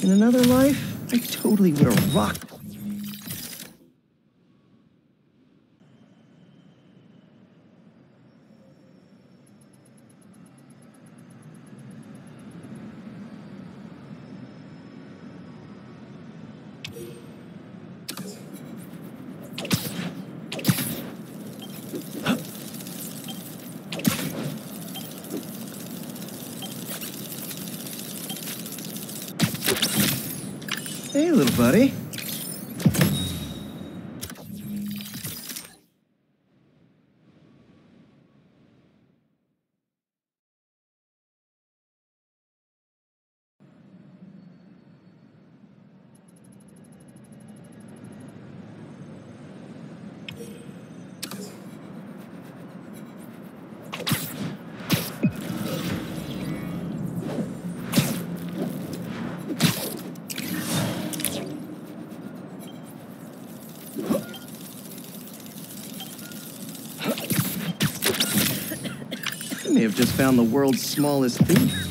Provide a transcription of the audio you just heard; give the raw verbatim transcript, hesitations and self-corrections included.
In another life, I totally would have rocked. Hey, little buddy. I may have just found the world's smallest thief.